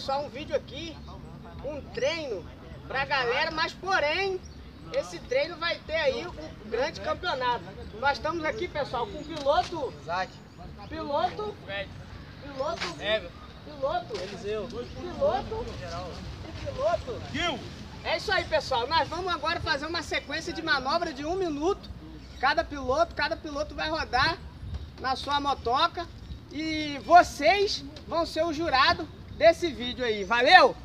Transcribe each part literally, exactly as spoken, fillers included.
pessoal, um vídeo aqui, um treino pra galera, mas porém, esse treino vai ter aí o grande campeonato. Nós estamos aqui, pessoal, com o piloto, piloto, piloto, piloto, Eliseu, piloto e piloto. É isso aí, pessoal. Nós vamos agora fazer uma sequência de manobra de um minuto. Cada piloto, cada piloto vai rodar na sua motoca e vocês vão ser o jurado desse vídeo aí. Valeu?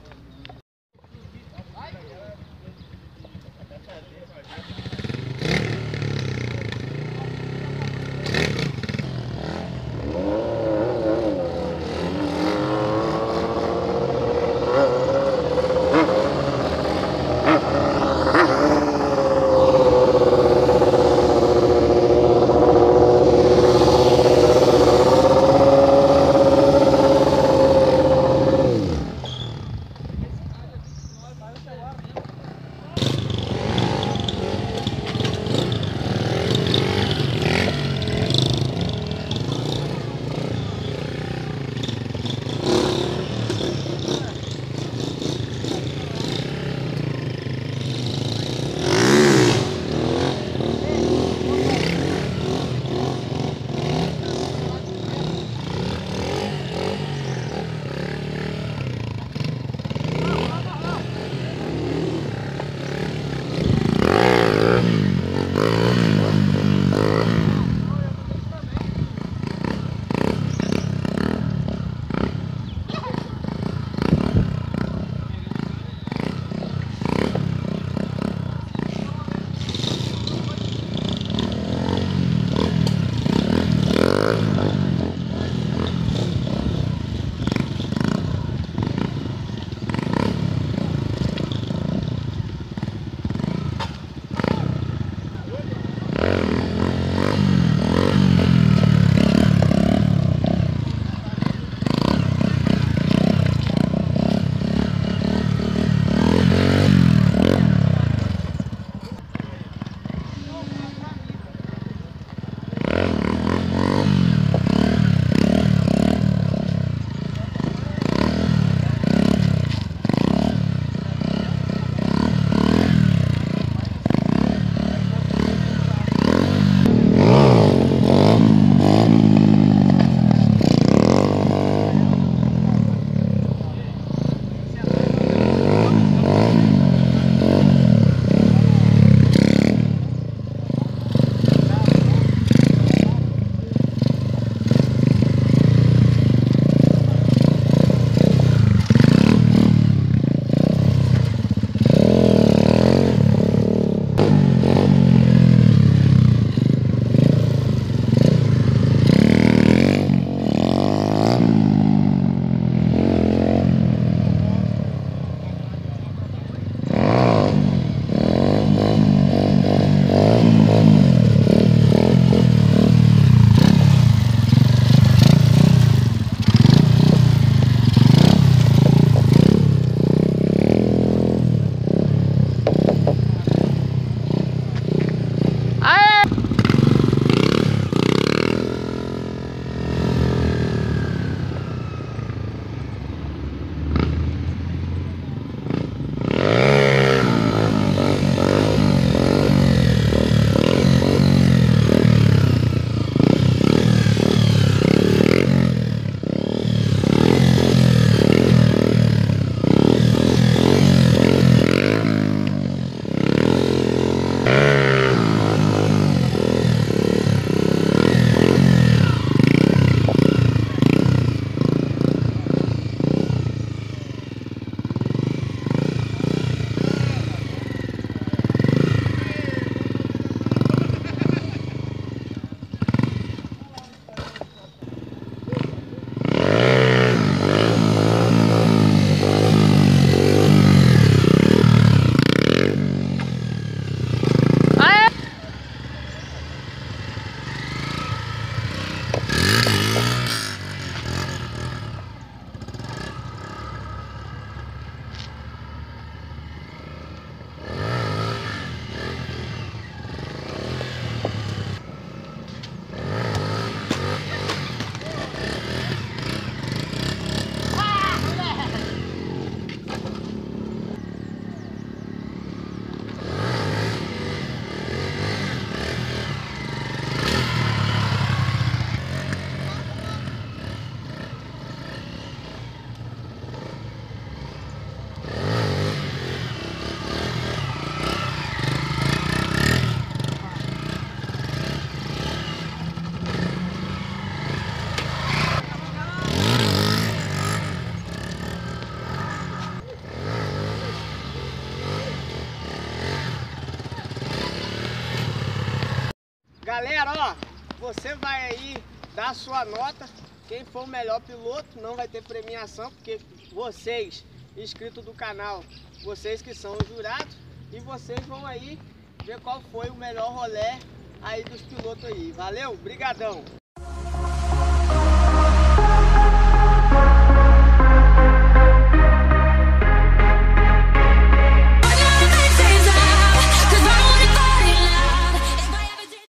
Galera, ó, você vai aí dar a sua nota. Quem for o melhor piloto não vai ter premiação, porque vocês, inscritos do canal, vocês que são os jurados, e vocês vão aí ver qual foi o melhor rolê aí dos pilotos aí. Valeu? Brigadão!